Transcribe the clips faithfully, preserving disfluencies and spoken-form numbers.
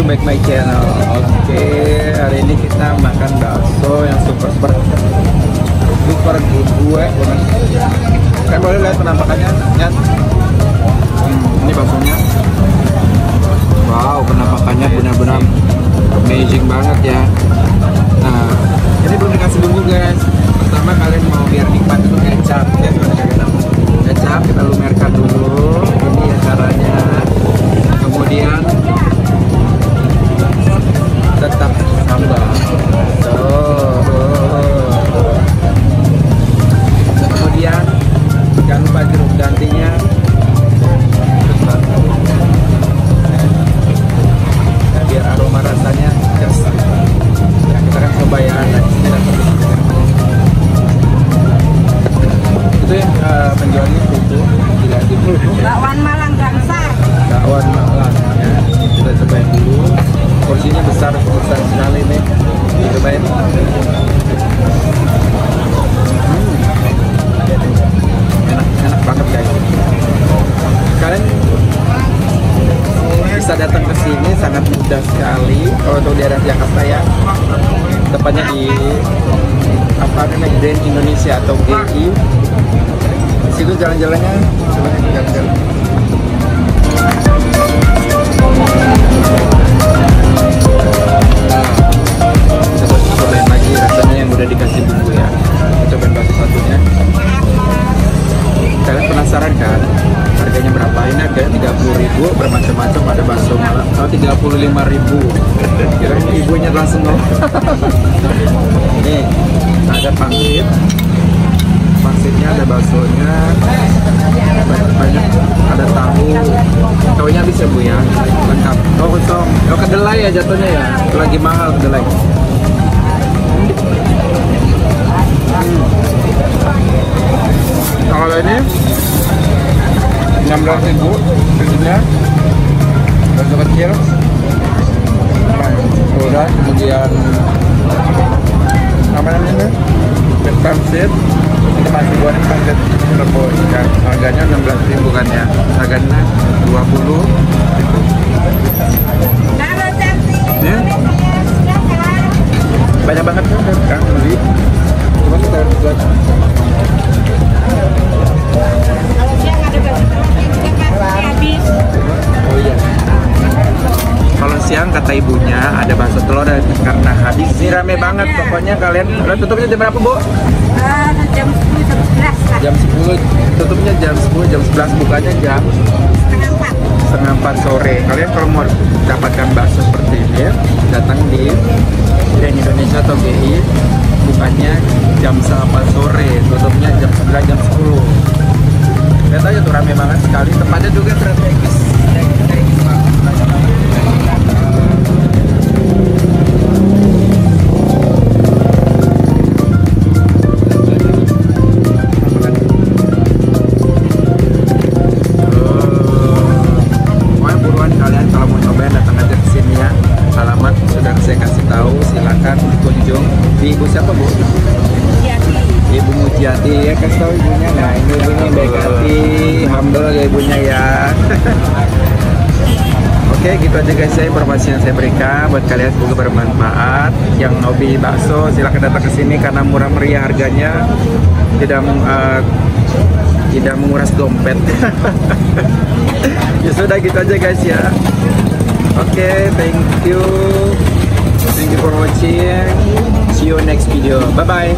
to back my channel. Oke, hari ini kita makan bakso yang super super super good gue. Kalian boleh lihat penampakannya, lihat. Hmm, ini baksonya. Wow, penampakannya benar-benar amazing banget ya. Nah, ini belum dikasih bumbu guys. Pertama kalian mau biar nikmat itu kecap ya, kecap kita lumerkan dulu. Ini ya caranya. Kemudian tetap sambal. Oh. Kemudian jangan lupa jeruk gantinya. Nah, biar aroma rasanya jas. Nah, kita akan coba ya. Nah, ini itu yang uh, penjualnya itu tidak itu. Bakwan Malang Gangsar. Bakwan Malang ya. Kita cobain dulu. Porsinya besar besar sekali nih. Cobain. Hmm. Enak enak banget guys. Kalian bisa datang ke sini sangat mudah sekali. Kalau untuk daerah Jakarta ya, tepatnya di apa namanya Grand Indonesia atau G I. Di situ jalan-jalannya, coba jalan-jalan. Coba cobain lagi rasanya yang udah dikasih bumbu ya. Kita cobain bakso satunya. Kalian penasaran kan harganya berapa? Ini harganya tiga puluh ribu, bermacam-macam, ada bakso malam. Oh, tiga puluh lima ribu. Kira ini ibunya langsung loh. Nih, ada pangsit. Pangsitnya ada baksonya. Banyak, ada tahu. Tahunya bisa Bu ya, lengkap. Oh kosong. Oh kedelai ya jatuhnya ya. Lagi mahal kedelai. Hmm. Kalau ini enam belas ribu kecilnya, bakso kecil. Udah, kemudian apa namanya? Pangsit. Ini masih goreng pangsit rebus kan. Harganya enam belas ribu kan ya. Harganya dua puluh ribu. Ya? Banyak banget kan beli. Cuma kita buat. Kalau siang ada bakso juga Pak, habis. Oh iya. Kalau siang kata ibunya ada bakso telur karena habis. Ini rame banget pokoknya kalian. Udah tutupnya jam berapa Bu? Uh, jam sepuluh, jam sebelas lah. Jam sepuluh, tutupnya jam sepuluh, jam sebelas, bukanya jam Setengah empat. setengah empat sore. Kalian kalau mau dapatkan bakso seperti ini ya, datang di Grand Indonesia atau G I. Bukanya jam delapan sore, tutupnya jam sebelas, jam sepuluh. Lihat aja tuh rame banget sekali. Tempatnya juga strategis. Ibu siapa Bu? Mujiati. Ibu Mujiati ya, kasih tahu ibunya. Nah ini ibunya baik hati, humble ya ibunya ya. Oke gitu aja guys ya informasi yang saya berikan buat kalian, semoga bermanfaat. Yang hobi bakso silahkan datang ke sini karena murah meriah harganya, tidak uh, tidak menguras dompet. Ya sudah gitu aja guys ya. Oke, thank you. Thank you for watching. See you next video. Bye bye.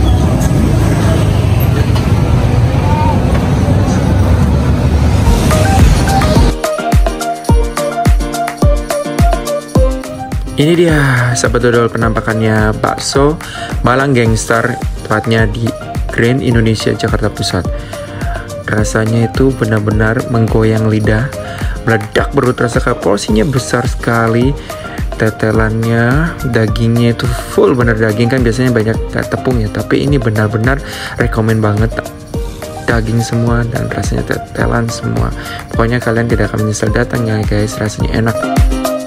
Ini dia sahabat dodol penampakannya bakso Malang Gangstar, tepatnya di Grand Indonesia Jakarta Pusat. Rasanya itu benar-benar menggoyang lidah, meledak perut, rasa porsinya besar sekali. Tetelannya, dagingnya itu full bener daging, kan biasanya banyak tepung ya, tapi ini benar-benar rekomen banget, daging semua dan rasanya tetelan semua. Pokoknya kalian tidak akan menyesal datang ya guys, rasanya enak.